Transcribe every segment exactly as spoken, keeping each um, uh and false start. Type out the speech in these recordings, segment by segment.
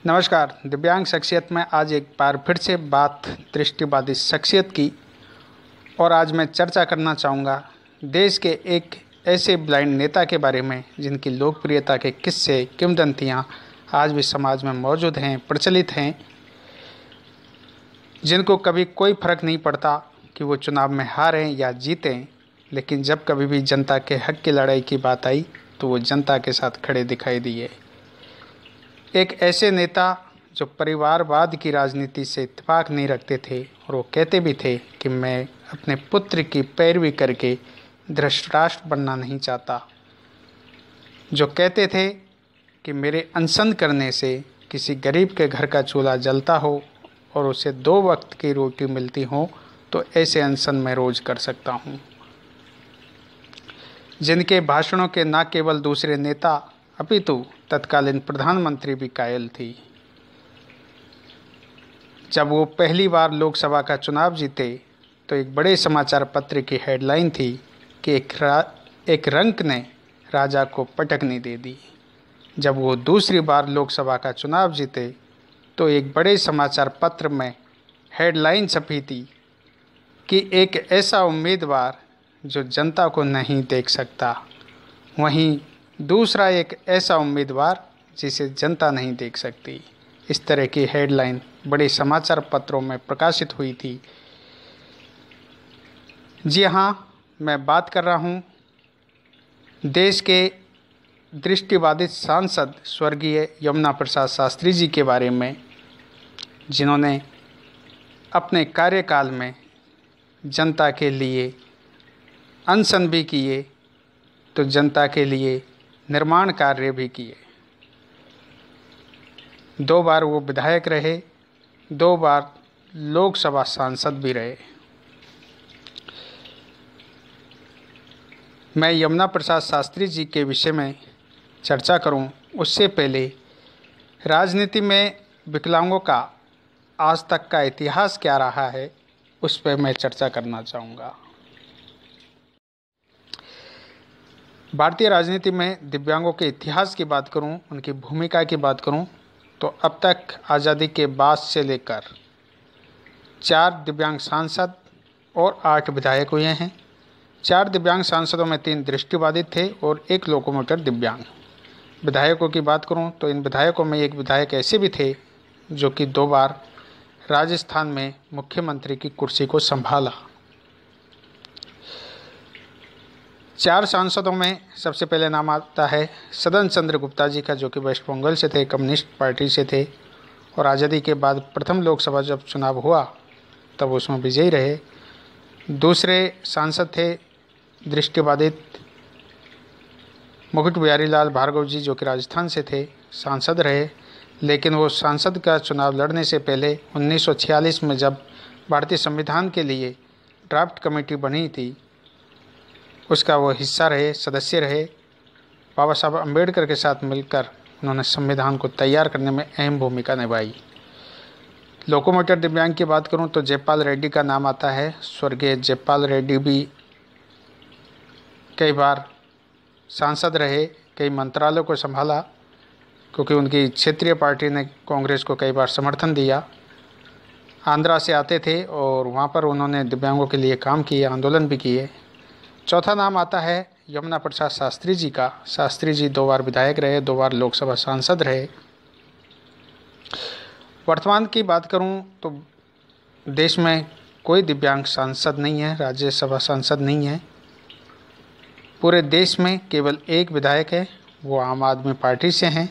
नमस्कार। दिव्यांग शख्सियत में आज एक बार फिर से बात दृष्टिबाधित शख्सियत की और आज मैं चर्चा करना चाहूँगा देश के एक ऐसे ब्लाइंड नेता के बारे में जिनकी लोकप्रियता के किस्से किंवदंतियाँ आज भी समाज में मौजूद हैं, प्रचलित हैं, जिनको कभी कोई फर्क नहीं पड़ता कि वो चुनाव में हारें या जीतें, लेकिन जब कभी भी जनता के हक की लड़ाई की बात आई तो वो जनता के साथ खड़े दिखाई दिए। एक ऐसे नेता जो परिवारवाद की राजनीति से इत्तेफाक नहीं रखते थे और वो कहते भी थे कि मैं अपने पुत्र की पैरवी करके धृतराष्ट्र बनना नहीं चाहता, जो कहते थे कि मेरे अनशन करने से किसी गरीब के घर का चूल्हा जलता हो और उसे दो वक्त की रोटी मिलती हो तो ऐसे अनशन मैं रोज़ कर सकता हूँ। जिनके भाषणों के न केवल दूसरे नेता अपितु तत्कालीन प्रधानमंत्री भी कायल थी। जब वो पहली बार लोकसभा का चुनाव जीते तो एक बड़े समाचार पत्र की हेडलाइन थी कि एक रा, एक रंक ने राजा को पटकनी दे दी। जब वो दूसरी बार लोकसभा का चुनाव जीते तो एक बड़े समाचार पत्र में हेडलाइन छपी थी कि एक ऐसा उम्मीदवार जो जनता को नहीं देख सकता, वहीं दूसरा एक ऐसा उम्मीदवार जिसे जनता नहीं देख सकती। इस तरह की हेडलाइन बड़े समाचार पत्रों में प्रकाशित हुई थी। जी हाँ, मैं बात कर रहा हूँ देश के दृष्टिबाधित सांसद स्वर्गीय यमुना प्रसाद शास्त्री जी के बारे में, जिन्होंने अपने कार्यकाल में जनता के लिए अनशन भी किए तो जनता के लिए निर्माण कार्य भी किए। दो बार वो विधायक रहे, दो बार लोकसभा सांसद भी रहे। मैं यमुना प्रसाद शास्त्री जी के विषय में चर्चा करूं उससे पहले राजनीति में विकलांगों का आज तक का इतिहास क्या रहा है उस पर मैं चर्चा करना चाहूँगा। भारतीय राजनीति में दिव्यांगों के इतिहास की बात करूं, उनकी भूमिका की बात करूं तो अब तक आज़ादी के बाद से लेकर चार दिव्यांग सांसद और आठ विधायक हुए हैं। चार दिव्यांग सांसदों में तीन दृष्टिबाधित थे और एक लोकोमोटर दिव्यांग। विधायकों की बात करूं तो इन विधायकों में एक विधायक ऐसे भी थे जो कि दो बार राजस्थान में मुख्यमंत्री की कुर्सी को संभाला। चार सांसदों में सबसे पहले नाम आता है सदन चंद्र गुप्ता जी का, जो कि वेस्ट बंगाल से थे, कम्युनिस्ट पार्टी से थे और आज़ादी के बाद प्रथम लोकसभा जब चुनाव हुआ तब उसमें विजयी रहे। दूसरे सांसद थे दृष्टिबाधित मुकुट बिहारी लाल भार्गव जी, जो कि राजस्थान से थे, सांसद रहे, लेकिन वो सांसद का चुनाव लड़ने से पहले उन्नीस सौ छियालीस में जब भारतीय संविधान के लिए ड्राफ्ट कमेटी बनी थी उसका वो हिस्सा रहे, सदस्य रहे। बाबा साहब अम्बेडकर के साथ मिलकर उन्होंने संविधान को तैयार करने में अहम भूमिका निभाई। लोकोमोटर दिव्यांग की बात करूं तो जयपाल रेड्डी का नाम आता है। स्वर्गीय जयपाल रेड्डी भी कई बार सांसद रहे, कई मंत्रालयों को संभाला क्योंकि उनकी क्षेत्रीय पार्टी ने कांग्रेस को कई बार समर्थन दिया। आंध्रा से आते थे और वहाँ पर उन्होंने दिव्यांगों के लिए काम किए, आंदोलन भी किए। चौथा नाम आता है यमुना प्रसाद शास्त्री जी का। शास्त्री जी दो बार विधायक रहे, दो बार लोकसभा सांसद रहे। वर्तमान की बात करूं तो देश में कोई दिव्यांग सांसद नहीं है, राज्यसभा सांसद नहीं है। पूरे देश में केवल एक विधायक है, वो आम आदमी पार्टी से हैं।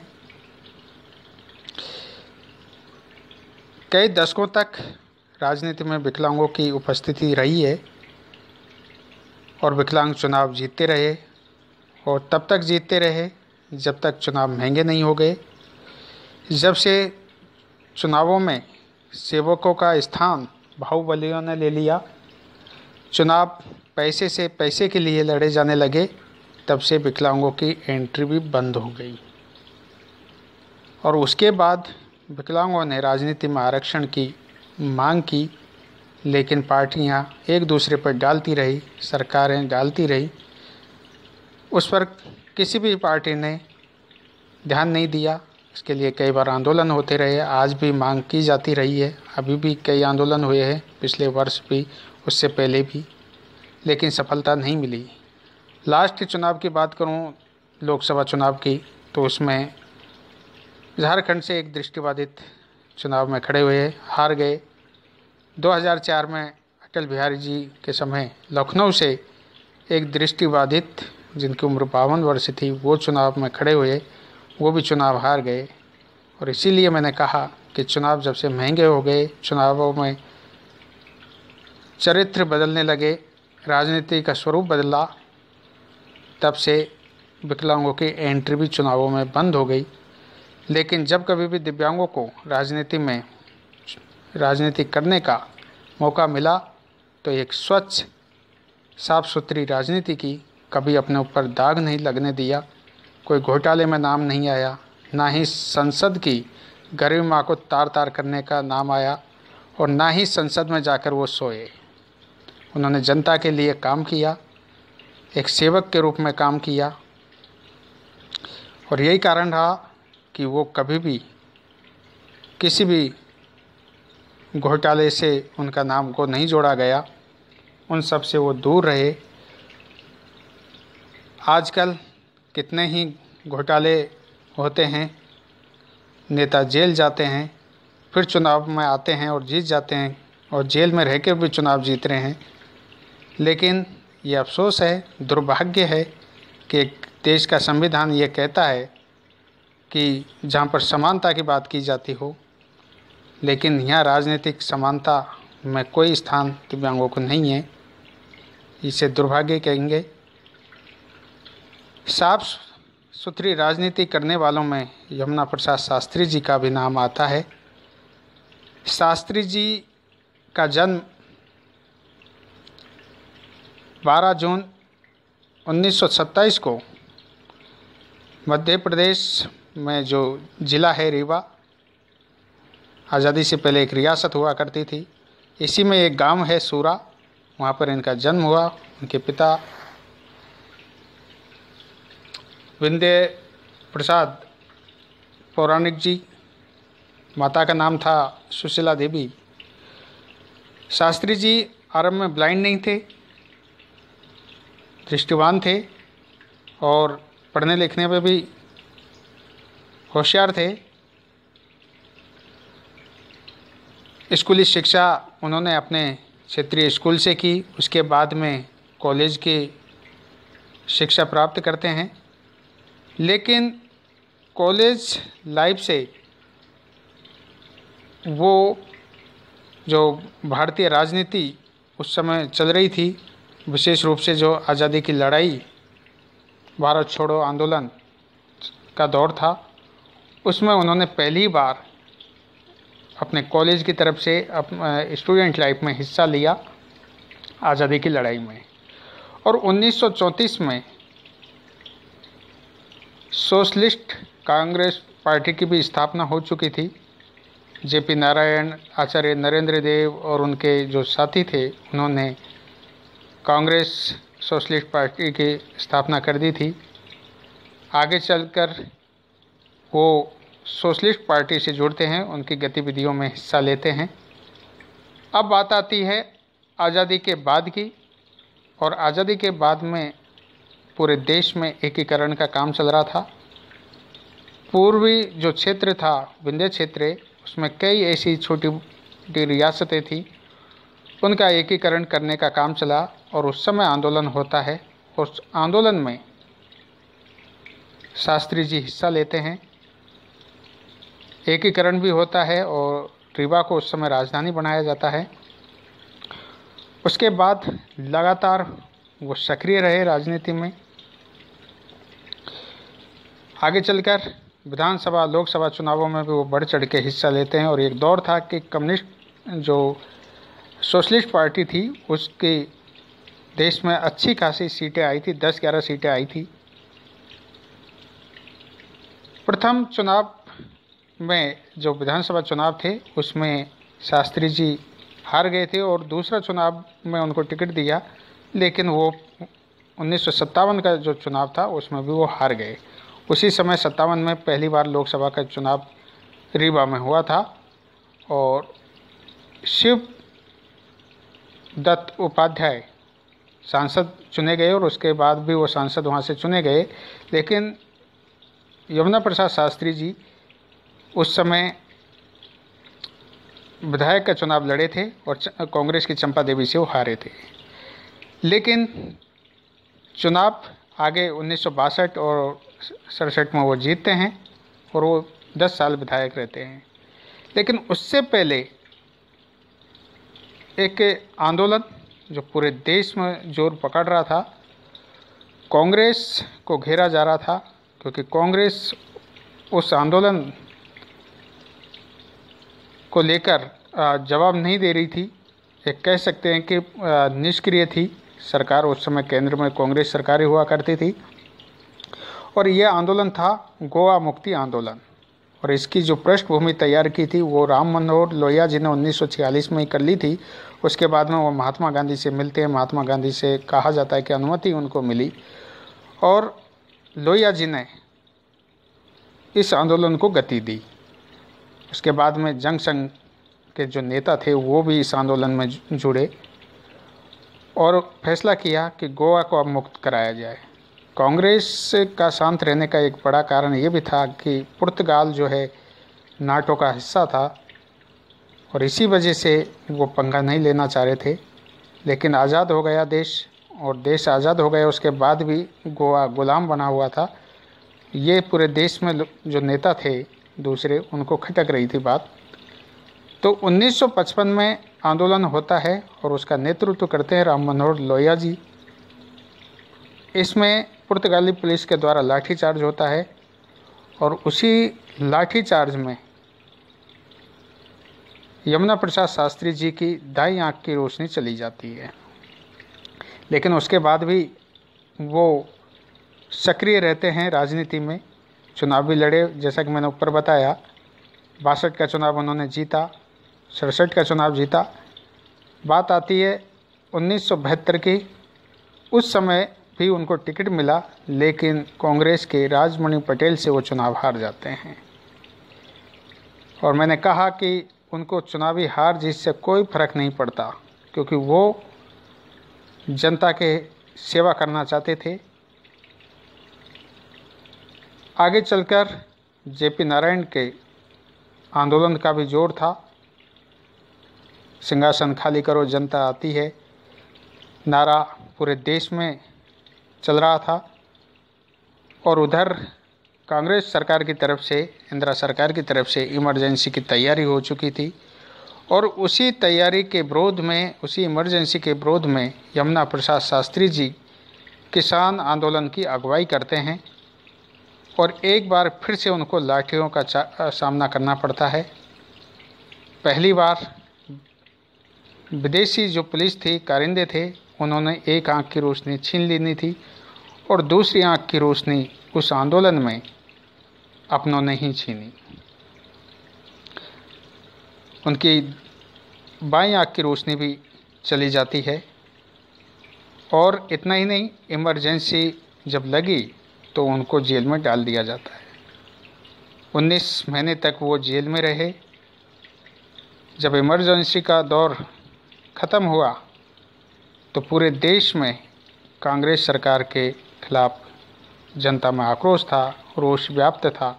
कई दशकों तक राजनीति में विकलांगों की उपस्थिति रही है और विकलांग चुनाव जीतते रहे और तब तक जीतते रहे जब तक चुनाव महंगे नहीं हो गए। जब से चुनावों में सेवकों का स्थान बाहुबलियों ने ले लिया, चुनाव पैसे से पैसे के लिए लड़े जाने लगे, तब से विकलांगों की एंट्री भी बंद हो गई और उसके बाद विकलांगों ने राजनीति में आरक्षण की मांग की, लेकिन पार्टियां एक दूसरे पर डालती रही, सरकारें डालती रही, उस पर किसी भी पार्टी ने ध्यान नहीं दिया। इसके लिए कई बार आंदोलन होते रहे, आज भी मांग की जाती रही है, अभी भी कई आंदोलन हुए हैं, पिछले वर्ष भी, उससे पहले भी, लेकिन सफलता नहीं मिली। लास्ट चुनाव की बात करूं, लोकसभा चुनाव की, तो उसमें झारखंड से एक दृष्टिबाधित चुनाव में खड़े हुए, हार गए। दो हज़ार चार में अटल बिहारी जी के समय लखनऊ से एक दृष्टिबाधित जिनकी उम्र बावन वर्ष थी, वो चुनाव में खड़े हुए, वो भी चुनाव हार गए। और इसीलिए मैंने कहा कि चुनाव जब से महंगे हो गए, चुनावों में चरित्र बदलने लगे, राजनीति का स्वरूप बदला, तब से विकलांगों की एंट्री भी चुनावों में बंद हो गई। लेकिन जब कभी भी दिव्यांगों को राजनीति में राजनीति करने का मौका मिला तो एक स्वच्छ साफ सुथरी राजनीति की, कभी अपने ऊपर दाग नहीं लगने दिया, कोई घोटाले में नाम नहीं आया, ना ही संसद की गरिमा को तार तार करने का नाम आया, और ना ही संसद में जाकर वो सोए। उन्होंने जनता के लिए काम किया, एक सेवक के रूप में काम किया, और यही कारण रहा कि वो कभी भी किसी भी घोटाले से उनका नाम को नहीं जोड़ा गया, उन सब से वो दूर रहे। आजकल कितने ही घोटाले होते हैं, नेता जेल जाते हैं, फिर चुनाव में आते हैं और जीत जाते हैं, और जेल में रह कर भी चुनाव जीत रहे हैं। लेकिन ये अफसोस है, दुर्भाग्य है कि देश का संविधान ये कहता है कि जहाँ पर समानता की बात की जाती हो, लेकिन यहाँ राजनीतिक समानता में कोई स्थान दिव्यांगों को नहीं है। इसे दुर्भाग्य कहेंगे। साफ सुथरी राजनीति करने वालों में यमुना प्रसाद शास्त्री जी का भी नाम आता है। शास्त्री जी का जन्म बारह जून उन्नीस सौ सत्ताईस को मध्य प्रदेश में जो ज़िला है रीवा, आज़ादी से पहले एक रियासत हुआ करती थी, इसी में एक गांव है सूरा, वहाँ पर इनका जन्म हुआ। उनके पिता विंध्य प्रसाद पौराणिक जी, माता का नाम था सुशीला देवी। शास्त्री जी आरंभ में ब्लाइंड नहीं थे, दृष्टिवान थे, और पढ़ने लिखने में भी होशियार थे। स्कूली शिक्षा उन्होंने अपने क्षेत्रीय स्कूल से की, उसके बाद में कॉलेज की शिक्षा प्राप्त करते हैं। लेकिन कॉलेज लाइफ से वो जो भारतीय राजनीति उस समय चल रही थी, विशेष रूप से जो आज़ादी की लड़ाई, भारत छोड़ो आंदोलन का दौर था, उसमें उन्होंने पहली बार अपने कॉलेज की तरफ से स्टूडेंट लाइफ में हिस्सा लिया आज़ादी की लड़ाई में। और उन्नीस सौ चौंतीस में सोशलिस्ट कांग्रेस पार्टी की भी स्थापना हो चुकी थी। जेपी नारायण, आचार्य नरेंद्र देव और उनके जो साथी थे, उन्होंने कांग्रेस सोशलिस्ट पार्टी की स्थापना कर दी थी। आगे चलकर वो सोशलिस्ट पार्टी से जुड़ते हैं, उनकी गतिविधियों में हिस्सा लेते हैं। अब बात आती है आज़ादी के बाद की, और आज़ादी के बाद में पूरे देश में एकीकरण का काम चल रहा था। पूर्वी जो क्षेत्र था, विंध्य क्षेत्र, उसमें कई ऐसी छोटी छोटी रियासतें थी, उनका एकीकरण करने का काम चला, और उस समय आंदोलन होता है। उस आंदोलन में शास्त्री जी हिस्सा लेते हैं, एकीकरण भी होता है, और रीवा को उस समय राजधानी बनाया जाता है। उसके बाद लगातार वो सक्रिय रहे राजनीति में। आगे चलकर विधानसभा लोकसभा चुनावों में भी वो बढ़ चढ़ के हिस्सा लेते हैं। और एक दौर था कि कम्युनिस्ट जो सोशलिस्ट पार्टी थी, उसके देश में अच्छी खासी सीटें आई थी, दस ग्यारह सीटें आई थी। प्रथम चुनाव में जो विधानसभा चुनाव थे, उसमें शास्त्री जी हार गए थे, और दूसरा चुनाव में उनको टिकट दिया, लेकिन वो उन्नीस सौ सत्तावन का जो चुनाव था उसमें भी वो हार गए। उसी समय सत्तावन में पहली बार लोकसभा का चुनाव रीवा में हुआ था और शिव दत्त उपाध्याय सांसद चुने गए और उसके बाद भी वो सांसद वहाँ से चुने गए। लेकिन यमुना प्रसाद शास्त्री जी उस समय विधायक का चुनाव लड़े थे और कांग्रेस की चंपा देवी से वो हारे थे। लेकिन चुनाव आगे उन्नीस सौ बासठ और सड़सठ में वो जीतते हैं और वो दस साल विधायक रहते हैं। लेकिन उससे पहले एक आंदोलन जो पूरे देश में जोर पकड़ रहा था, कांग्रेस को घेरा जा रहा था, क्योंकि कांग्रेस उस आंदोलन को लेकर जवाब नहीं दे रही थी। एक कह सकते हैं कि निष्क्रिय थी सरकार। उस समय केंद्र में कांग्रेस सरकार हुआ करती थी और यह आंदोलन था गोवा मुक्ति आंदोलन। और इसकी जो पृष्ठभूमि तैयार की थी वो राम मनोहर लोहिया जी ने उन्नीस सौ छियालीस में ही कर ली थी। उसके बाद में वो महात्मा गांधी से मिलते हैं। महात्मा गांधी से कहा जाता है कि अनुमति उनको मिली और लोहिया जी ने इस आंदोलन को गति दी। उसके बाद में जंग संघ के जो नेता थे वो भी इस आंदोलन में जुड़े और फैसला किया कि गोवा को अब मुक्त कराया जाए। कांग्रेस का शांत रहने का एक बड़ा कारण ये भी था कि पुर्तगाल जो है नाटो का हिस्सा था और इसी वजह से वो पंगा नहीं लेना चाह रहे थे। लेकिन आज़ाद हो गया देश और देश आज़ाद हो गया उसके बाद भी गोवा गुलाम बना हुआ था। ये पूरे देश में जो नेता थे दूसरे उनको खटक रही थी बात। तो उन्नीस सौ पचपन में आंदोलन होता है और उसका नेतृत्व करते हैं राम मनोहर लोहिया जी। इसमें पुर्तगाली पुलिस के द्वारा लाठीचार्ज होता है और उसी लाठीचार्ज में यमुना प्रसाद शास्त्री जी की दाईं आंख की रोशनी चली जाती है। लेकिन उसके बाद भी वो सक्रिय रहते हैं राजनीति में, चुनाव भी लड़े। जैसा कि मैंने ऊपर बताया, बासठ का चुनाव उन्होंने जीता, सड़सठ का चुनाव जीता। बात आती है उन्नीस सौ बहत्तर की। उस समय भी उनको टिकट मिला, लेकिन कांग्रेस के राजमणि पटेल से वो चुनाव हार जाते हैं। और मैंने कहा कि उनको चुनावी हार जीत से कोई फर्क नहीं पड़ता, क्योंकि वो जनता के सेवा करना चाहते थे। आगे चलकर जेपी नारायण के आंदोलन का भी जोर था। सिंहासन खाली करो जनता आती है नारा पूरे देश में चल रहा था और उधर कांग्रेस सरकार की तरफ से, इंदिरा सरकार की तरफ से इमरजेंसी की तैयारी हो चुकी थी। और उसी तैयारी के विरोध में, उसी इमरजेंसी के विरोध में यमुना प्रसाद शास्त्री जी किसान आंदोलन की अगुवाई करते हैं और एक बार फिर से उनको लाठियों का सामना करना पड़ता है। पहली बार विदेशी जो पुलिस थी, कारिंदे थे, उन्होंने एक आंख की रोशनी छीन लेनी थी और दूसरी आंख की रोशनी उस आंदोलन में अपनों ने ही छीनी। उनकी बाईं आंख की रोशनी भी चली जाती है। और इतना ही नहीं, इमरजेंसी जब लगी तो उनको जेल में डाल दिया जाता है। उन्नीस महीने तक वो जेल में रहे। जब इमरजेंसी का दौर ख़त्म हुआ तो पूरे देश में कांग्रेस सरकार के खिलाफ जनता में आक्रोश था, रोष व्याप्त था।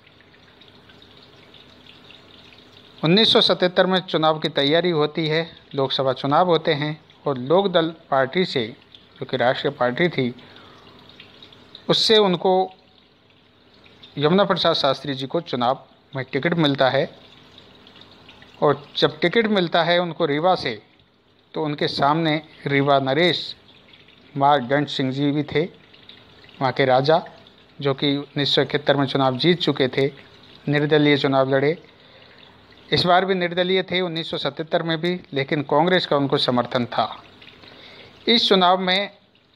उन्नीस सौ सतहत्तर में चुनाव की तैयारी होती है, लोकसभा चुनाव होते हैं और लोक दल पार्टी से, जो कि राष्ट्रीय पार्टी थी, उससे उनको यमुना प्रसाद शास्त्री जी को चुनाव में टिकट मिलता है। और जब टिकट मिलता है उनको रीवा से, तो उनके सामने रीवा नरेश मार्कंड सिंह जी भी थे, वहाँ के राजा, जो कि उन्नीस सौ इकहत्तर में चुनाव जीत चुके थे। निर्दलीय चुनाव लड़े, इस बार भी निर्दलीय थे उन्नीस सौ सतहत्तर में भी, लेकिन कांग्रेस का उनको समर्थन था। इस चुनाव में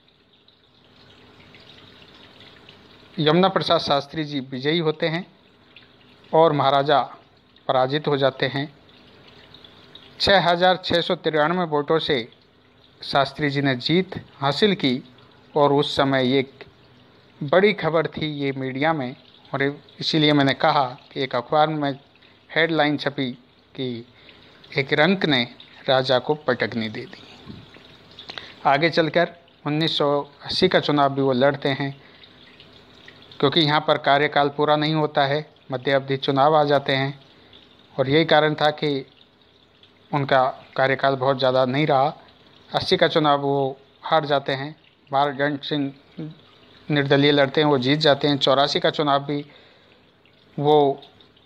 यमुना प्रसाद शास्त्री जी विजयी होते हैं और महाराजा पराजित हो जाते हैं। छः हज़ार छः सौ तिरानवे वोटों से शास्त्री जी ने जीत हासिल की और उस समय एक बड़ी खबर थी ये मीडिया में, और इसीलिए मैंने कहा कि एक अखबार में हेडलाइन छपी कि एक रंक ने राजा को पटकनी दे दी। आगे चलकर उन्नीस सौ अस्सी का चुनाव भी वो लड़ते हैं, क्योंकि यहाँ पर कार्यकाल पूरा नहीं होता है, मध्य अवधि चुनाव आ जाते हैं, और यही कारण था कि उनका कार्यकाल बहुत ज़्यादा नहीं रहा। अस्सी का चुनाव वो हार जाते हैं, मारगंज सिंह निर्दलीय लड़ते हैं, वो जीत जाते हैं। चौरासी का चुनाव भी वो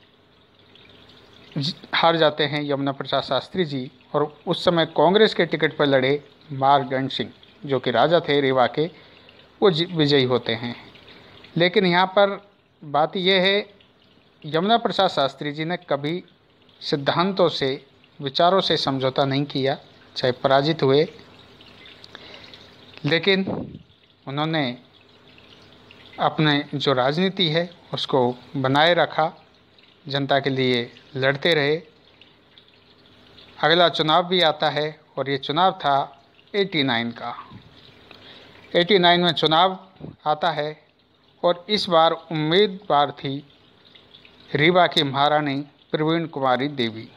हार जाते हैं यमुना प्रसाद शास्त्री जी, और उस समय कांग्रेस के टिकट पर लड़े मारगंज सिंह जो कि राजा थे रीवा के, वो विजयी होते हैं। लेकिन यहाँ पर बात यह है, यमुना प्रसाद शास्त्री जी ने कभी सिद्धांतों से, विचारों से समझौता नहीं किया, चाहे पराजित हुए, लेकिन उन्होंने अपने जो राजनीति है उसको बनाए रखा, जनता के लिए लड़ते रहे। अगला चुनाव भी आता है, और ये चुनाव था नवासी का। नवासी में चुनाव आता है, और इस बार उम्मीदवार थी रीवा की महारानी प्रवीण कुमारी देवी।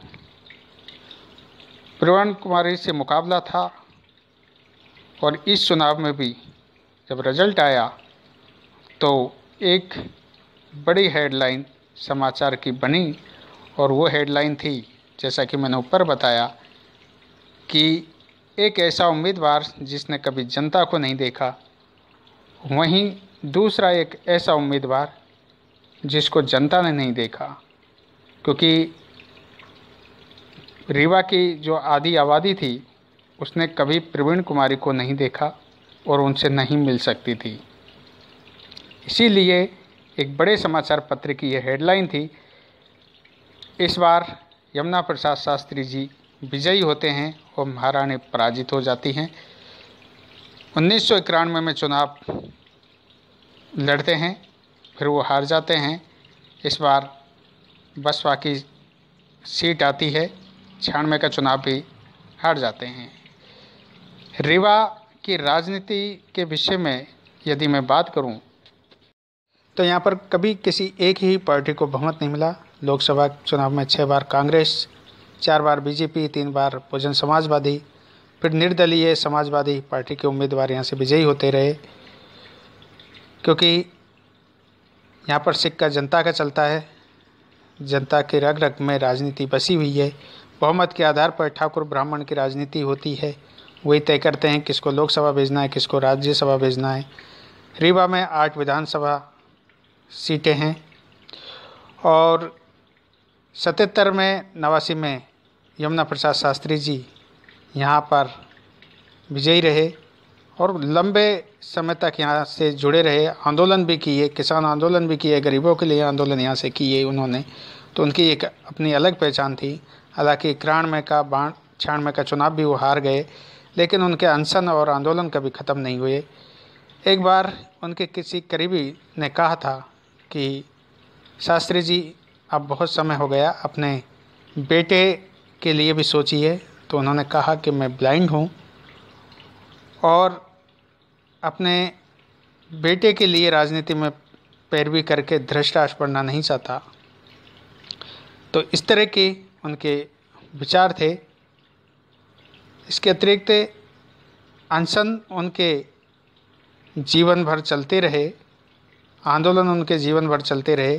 प्रवीण कुमारी से मुकाबला था, और इस चुनाव में भी जब रिजल्ट आया तो एक बड़ी हेडलाइन समाचार की बनी, और वो हेडलाइन थी, जैसा कि मैंने ऊपर बताया, कि एक ऐसा उम्मीदवार जिसने कभी जनता को नहीं देखा, वहीं दूसरा एक ऐसा उम्मीदवार जिसको जनता ने नहीं देखा, क्योंकि रीवा की जो आधी आबादी थी उसने कभी प्रवीण कुमारी को नहीं देखा और उनसे नहीं मिल सकती थी। इसीलिए एक बड़े समाचार पत्र की यह हेडलाइन थी, इस बार यमुना प्रसाद शास्त्री जी विजयी होते हैं और महारानी पराजित हो जाती हैं। उन्नीस सौ इक्यानवे में चुनाव लड़ते हैं, फिर वो हार जाते हैं। इस बार बसपा की सीट आती है, छियानवे का चुनाव भी हार जाते हैं। रीवा की राजनीति के विषय में यदि मैं बात करूं, तो यहाँ पर कभी किसी एक ही पार्टी को बहुमत नहीं मिला। लोकसभा चुनाव में छः बार कांग्रेस, चार बार बीजेपी, तीन बार बहुजन समाजवादी, फिर निर्दलीय समाजवादी पार्टी के उम्मीदवार यहाँ से विजयी होते रहे, क्योंकि यहाँ पर सिक्का जनता का चलता है, जनता के रग रग में राजनीति बसी हुई है। बहुमत के आधार पर ठाकुर ब्राह्मण की राजनीति होती है, वही तय करते हैं किसको लोकसभा भेजना है, किसको राज्यसभा भेजना है। रीवा में आठ विधानसभा सीटें हैं, और सतहत्तर में नवासी में यमुना प्रसाद शास्त्री जी यहाँ पर विजयी रहे, और लंबे समय तक यहाँ से जुड़े रहे, आंदोलन भी किए, किसान आंदोलन भी किए, गरीबों के लिए आंदोलन यहाँ से किए उन्होंने, तो उनकी एक अपनी अलग पहचान थी। हालांकि इक्यानवे का बाण छियानवे का चुनाव भी वो हार गए, लेकिन उनके अनशन और आंदोलन कभी ख़त्म नहीं हुए। एक बार उनके किसी करीबी ने कहा था कि शास्त्री जी अब बहुत समय हो गया, अपने बेटे के लिए भी सोचिए। तो उन्होंने कहा कि मैं ब्लाइंड हूँ और अपने बेटे के लिए राजनीति में पैरवी करके धृष्टाश पड़ना नहीं चाहता। तो इस तरह के उनके विचार थे। इसके अतिरिक्त अनशन उनके जीवन भर चलते रहे, आंदोलन उनके जीवन भर चलते रहे,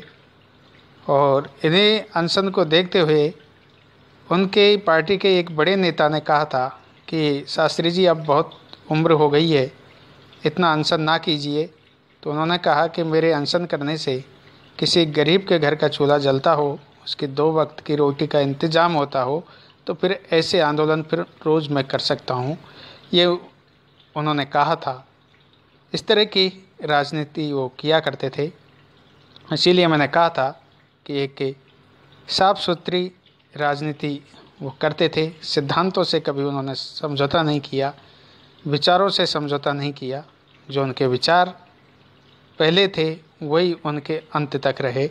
और इन्हीं अनशन को देखते हुए उनके पार्टी के एक बड़े नेता ने कहा था कि शास्त्री जी अब बहुत उम्र हो गई है, इतना अनशन ना कीजिए। तो उन्होंने कहा कि मेरे अनशन करने से किसी गरीब के घर का चूल्हा जलता हो, उसके दो वक्त की रोटी का इंतज़ाम होता हो, तो फिर ऐसे आंदोलन फिर रोज़ मैं कर सकता हूँ, ये उन्होंने कहा था। इस तरह की राजनीति वो किया करते थे। इसीलिए मैंने कहा था कि एक साफ सुथरी राजनीति वो करते थे। सिद्धांतों से कभी उन्होंने समझौता नहीं किया, विचारों से समझौता नहीं किया। जो उनके विचार पहले थे वही उनके अंत तक रहे।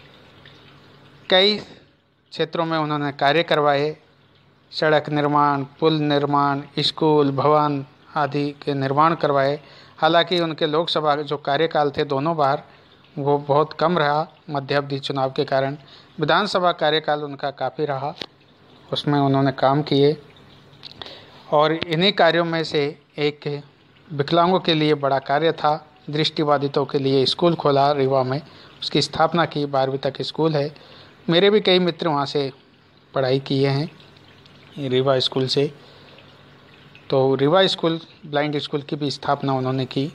कई क्षेत्रों में उन्होंने कार्य करवाए, सड़क निर्माण, पुल निर्माण, स्कूल, भवन आदि के निर्माण करवाए। हालांकि उनके लोकसभा जो कार्यकाल थे दोनों बार वो बहुत कम रहा मध्यावधि चुनाव के कारण। विधानसभा कार्यकाल उनका काफ़ी रहा, उसमें उन्होंने काम किए। और इन्हीं कार्यों में से एक विकलांगों के लिए बड़ा कार्य था, दृष्टिबाधितों के लिए स्कूल खोला रीवा में, उसकी स्थापना की। बारहवीं तक स्कूल है। मेरे भी कई मित्र वहाँ से पढ़ाई किए हैं रीवा स्कूल से। तो रीवा स्कूल ब्लाइंड स्कूल की भी स्थापना उन्होंने की।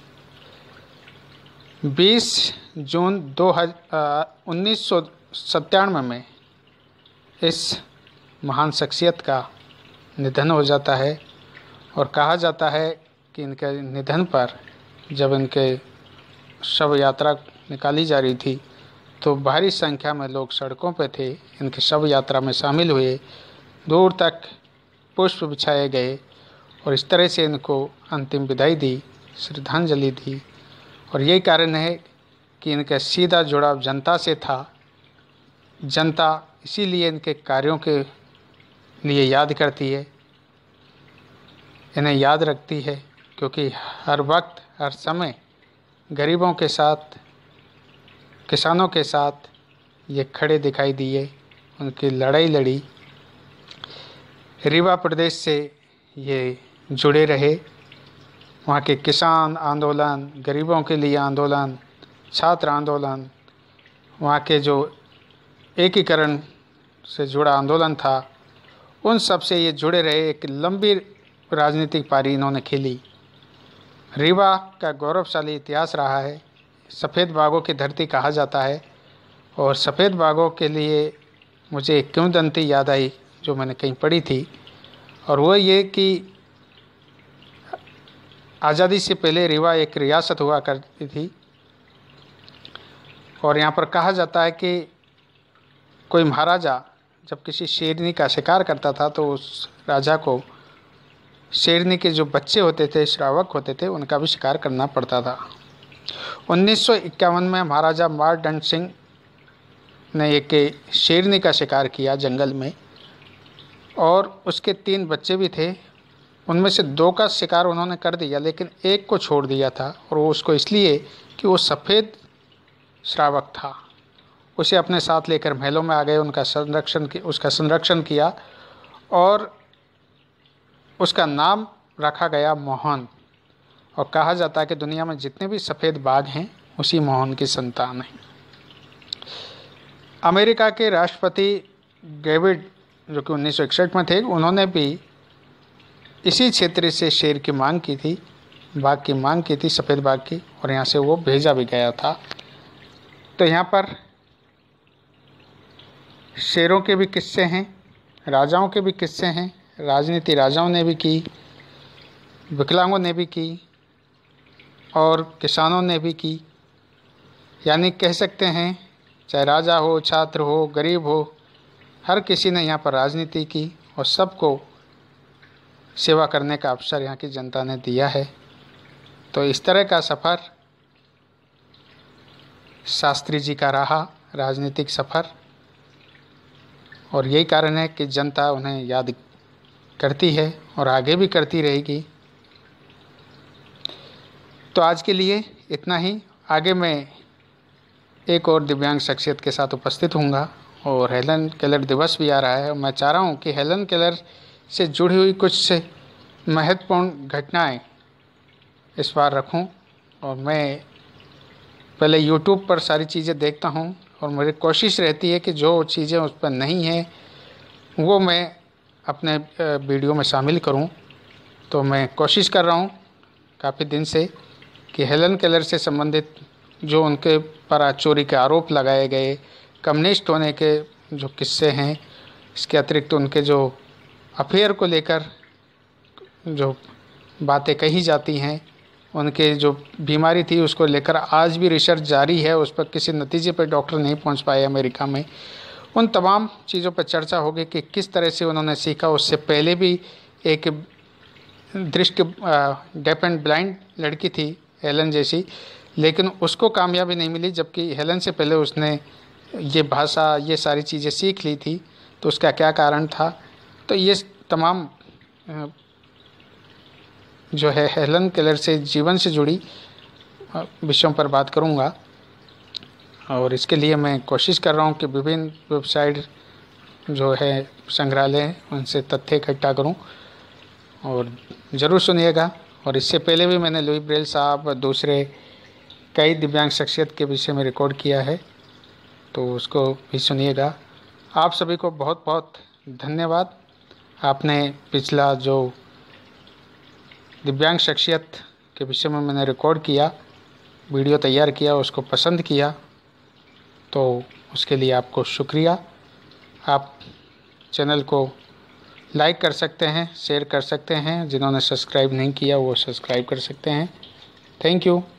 बीस जून दो हज़ार उन्नीस सौ सत्तानवे में इस महान शख्सियत का निधन हो जाता है। और कहा जाता है कि इनके निधन पर जब इनके शव यात्रा निकाली जा रही थी तो भारी संख्या में लोग सड़कों पर थे, इनके शव यात्रा में शामिल हुए, दूर तक पुष्प बिछाए गए और इस तरह से इनको अंतिम विदाई दी, श्रद्धांजलि दी। और यही कारण है कि इनका सीधा जुड़ाव जनता से था। जनता इसीलिए इनके कार्यों के लिए याद करती है, इन्हें याद रखती है, क्योंकि हर वक्त हर समय गरीबों के साथ, किसानों के साथ ये खड़े दिखाई दिए, उनकी लड़ाई लड़ी। रीवा प्रदेश से ये जुड़े रहे। वहाँ के किसान आंदोलन, गरीबों के लिए आंदोलन, छात्र आंदोलन, वहाँ के जो एकीकरण से जुड़ा आंदोलन था, उन सब से ये जुड़े रहे। एक लंबी राजनीतिक पारी इन्होंने खेली। रीवा का गौरवशाली इतिहास रहा है। सफ़ेद बाघों की धरती कहा जाता है। और सफ़ेद बाघों के लिए मुझे एक किंवदंती याद आई जो मैंने कहीं पढ़ी थी, और वो ये कि आज़ादी से पहले रीवा एक रियासत हुआ करती थी। और यहाँ पर कहा जाता है कि कोई महाराजा जब किसी शेरनी का शिकार करता था तो उस राजा को शेरनी के जो बच्चे होते थे, श्रावक होते थे, उनका भी शिकार करना पड़ता था। उन्नीस सौ इक्यावन में महाराजा मारदंड सिंह ने एक शेरनी का शिकार किया जंगल में, और उसके तीन बच्चे भी थे। उनमें से दो का शिकार उन्होंने कर दिया, लेकिन एक को छोड़ दिया था, और वो उसको इसलिए कि वो सफ़ेद श्रावक था। उसे अपने साथ लेकर महलों में आ गए, उनका संरक्षण उसका संरक्षण किया, और उसका नाम रखा गया मोहन। और कहा जाता है कि दुनिया में जितने भी सफ़ेद बाघ हैं उसी मोहन की संतान हैं। अमेरिका के राष्ट्रपति डेविड, जो कि उन्नीस सौ इकसठ में थे, उन्होंने भी इसी क्षेत्र से शेर की मांग की थी, बाघ की मांग की थी, सफ़ेद बाघ की, और यहाँ से वो भेजा भी गया था। तो यहाँ पर शेरों के भी किस्से हैं, राजाओं के भी किस्से हैं। राजनीति राजाओं ने भी की, विकलांगों ने भी की, और किसानों ने भी की। यानी कह सकते हैं चाहे राजा हो, छात्र हो, गरीब हो, हर किसी ने यहाँ पर राजनीति की, और सबको सेवा करने का अवसर यहाँ की जनता ने दिया है। तो इस तरह का सफ़र शास्त्री जी का रहा, राजनीतिक सफ़र, और यही कारण है कि जनता उन्हें याद करती है और आगे भी करती रहेगी। तो आज के लिए इतना ही। आगे मैं एक और दिव्यांग शख्सियत के साथ उपस्थित होऊंगा, और हेलन केलर दिवस भी आ रहा है। मैं चाह रहा हूँ कि हेलन केलर से जुड़ी हुई कुछ महत्वपूर्ण घटनाएं इस बार रखूं। और मैं पहले यूट्यूब पर सारी चीज़ें देखता हूं, और मेरी कोशिश रहती है कि जो चीज़ें उस पर नहीं हैं वो मैं अपने वीडियो में शामिल करूं। तो मैं कोशिश कर रहा हूं काफ़ी दिन से कि हेलन केलर से संबंधित जो उनके पर चोरी के आरोप लगाए गए, कम्युनिस्ट होने के जो किस्से हैं, इसके अतिरिक्त उनके जो अफेयर को लेकर जो बातें कही जाती हैं, उनके जो बीमारी थी उसको लेकर आज भी रिसर्च जारी है, उस पर किसी नतीजे पर डॉक्टर नहीं पहुंच पाए अमेरिका में। उन तमाम चीज़ों पर चर्चा होगी कि किस तरह से उन्होंने सीखा। उससे पहले भी एक दृष्टि डेफ एंड ब्लाइंड लड़की थी हेलन जैसी, लेकिन उसको कामयाबी नहीं मिली, जबकि हेलन से पहले उसने ये भाषा, ये सारी चीज़ें सीख ली थी। तो उसका क्या कारण था? तो ये तमाम जो है हेलन केलर से जीवन से जुड़ी विषयों पर बात करूंगा। और इसके लिए मैं कोशिश कर रहा हूं कि विभिन्न वेबसाइट जो है संग्रहालय हैं उनसे तथ्य इकट्ठा करूं, और ज़रूर सुनिएगा। और इससे पहले भी मैंने लुई ब्रेल साहब दूसरे कई दिव्यांग शख्सियत के विषय में रिकॉर्ड किया है, तो उसको भी सुनिएगा। आप सभी को बहुत बहुत धन्यवाद। आपने पिछला जो दिव्यांग शख्सियत के विषय में मैंने रिकॉर्ड किया, वीडियो तैयार किया, उसको पसंद किया, तो उसके लिए आपको शुक्रिया। आप चैनल को लाइक कर सकते हैं, शेयर कर सकते हैं। जिन्होंने सब्सक्राइब नहीं किया वो सब्सक्राइब कर सकते हैं। Thank you.